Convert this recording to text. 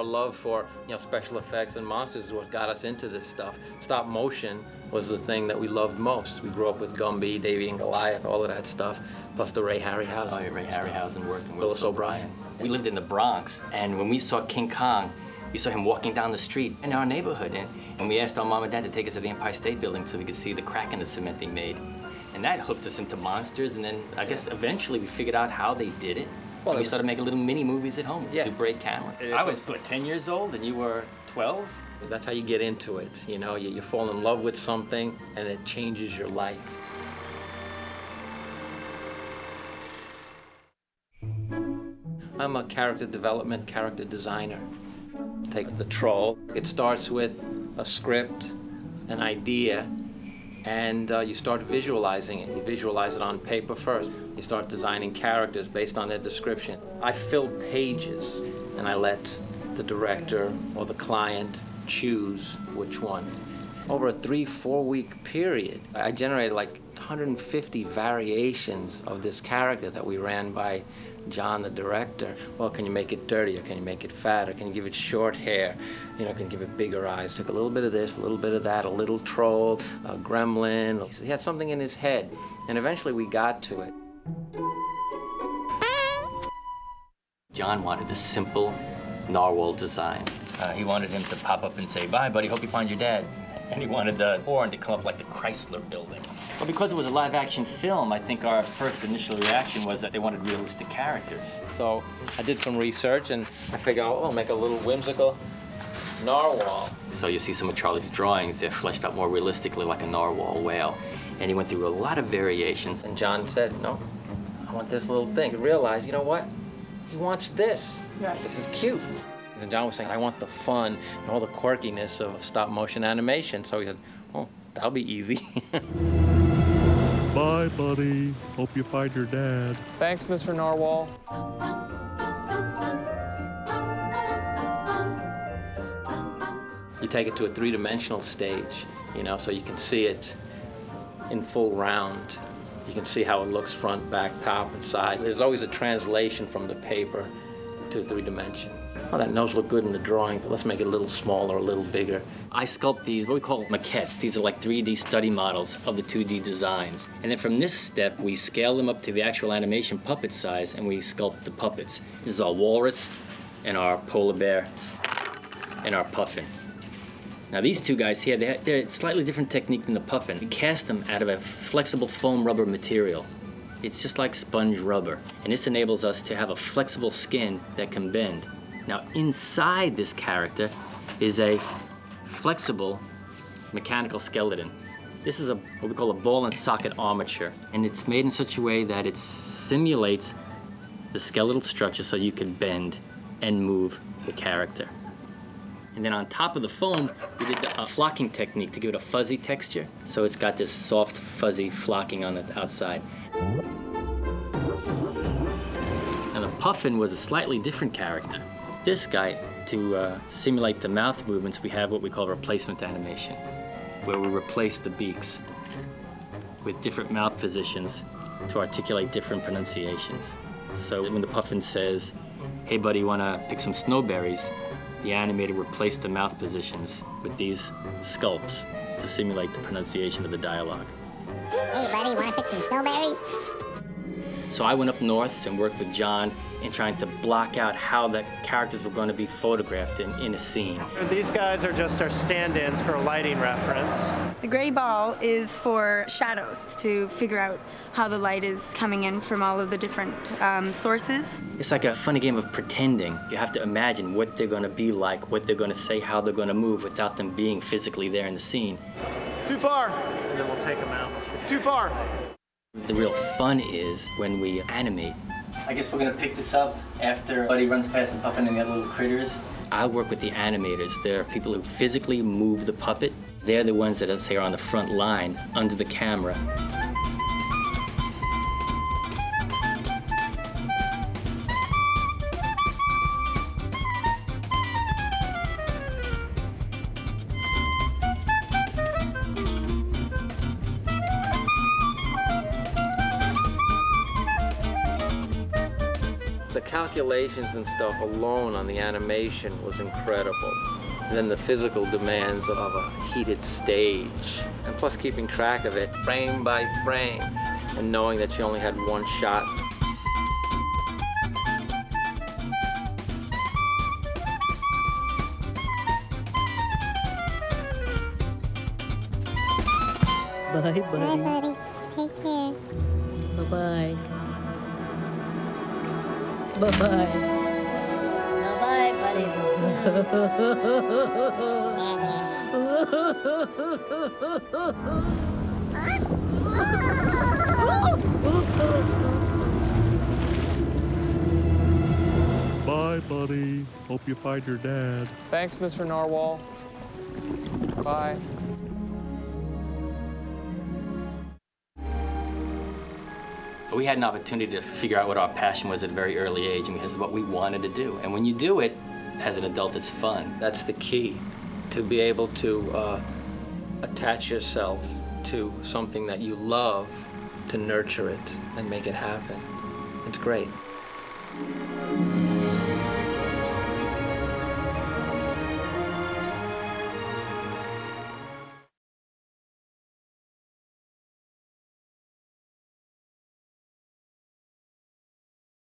love for, special effects and monsters is what got us into this stuff. Stop motion was the thing that we loved most. We grew up with Gumby, Davy and Goliath, all of that stuff, plus the Ray Harryhausen. Oh, yeah, Ray Harryhausen working with Willis O'Brien. We lived in the Bronx, and when we saw King Kong, we saw him walking down the street in our neighborhood, and we asked our mom and dad to take us to the Empire State Building so we could see the crack in the cement they made. And that hooked us into monsters, and then I guess eventually we figured out how they did it. Well, we started making little mini movies at home with Super 8 camera. I was, 10 years old, and you were 12? That's how you get into it, You fall in love with something, and it changes your life. I'm a character development, character designer. Take the troll. It starts with a script, an idea, and you start visualizing it. You visualize it on paper first. You start designing characters based on their description. I fill pages, and I let the director or the client choose which one. Over a 3-4 week period, I generated like 150 variations of this character that we ran by John, the director. Well, can you make it dirtier? Can you make it fatter? Can you give it short hair? Can you give it bigger eyes? Took a little bit of this, a little bit of that, a little troll, a gremlin. He had something in his head, and eventually we got to it. John wanted a simple narwhal design. He wanted him to pop up and say, "Bye, buddy, hope you find your dad." And he wanted the horn to come up like the Chrysler Building. Well, because it was a live-action film, I think our first initial reaction was that they wanted realistic characters. So I did some research, and I figured, I'll make a little whimsical narwhal. So you see some of Charlie's drawings, they're fleshed out more realistically like a narwhal whale. And he went through a lot of variations. And John said, no, I want this little thing. He realized, you know what? He wants this. Right. This is cute. And John was saying, I want the fun and all the quirkiness of stop-motion animation. So he said, oh, that'll be easy. Bye, buddy. Hope you find your dad. Thanks, Mr. Narwhal. You take it to a three-dimensional stage, so you can see it in full round. You can see how it looks front, back, top, and side. There's always a translation from the paper to three-dimension. Well, that nose looked good in the drawing, but let's make it a little smaller, a little bigger. I sculpt these, what we call maquettes. These are like 3D study models of the 2D designs. And then from this step, we scale them up to the actual animation puppet size, and we sculpt the puppets. This is our walrus, and our polar bear, and our puffin. Now these two guys here, they're a slightly different technique than the puffin. We cast them out of a flexible foam rubber material. It's just like sponge rubber, and this enables us to have a flexible skin that can bend. Now inside this character is a flexible mechanical skeleton. This is what we call a ball and socket armature, and it's made in such a way that it simulates the skeletal structure so you can bend and move the character. And then on top of the foam, we did a flocking technique to give it a fuzzy texture. So it's got this soft, fuzzy flocking on the outside. Now the puffin was a slightly different character. This guy, to simulate the mouth movements, we have what we call replacement animation, where we replace the beaks with different mouth positions to articulate different pronunciations. So when the puffin says, "Hey buddy, you wanna pick some snowberries?" the animator replaced the mouth positions with these sculpts to simulate the pronunciation of the dialogue. "Hey buddy, wanna pick some snowberries?" So I went up north and worked with John in trying to block out how the characters were going to be photographed in a scene. These guys are just our stand-ins for a lighting reference. The gray ball is for shadows, to figure out how the light is coming in from all of the different sources. It's like a funny game of pretending. You have to imagine what they're going to be like, what they're going to say, how they're going to move without them being physically there in the scene. Too far, and then we'll take them out. Too far. The real fun is when we animate. I guess we're gonna pick this up after Buddy runs past the puffin and the other little critters. I work with the animators. They're people who physically move the puppet. They're the ones that, let's say, are on the front line under the camera. The calculations and stuff alone on the animation was incredible. And then the physical demands of a heated stage. And plus keeping track of it frame by frame and knowing that you only had one shot. Bye, Bye, buddy. buddy. Take care. Bye-bye. Bye-bye. Bye-bye, buddy. Bye, buddy. Hope you find your dad. Thanks, Mr. Narwhal. Bye. We had an opportunity to figure out what our passion was at a very early age, and this is what we wanted to do. And when you do it, as an adult, it's fun. That's the key, to be able to attach yourself to something that you love, to nurture it and make it happen. It's great.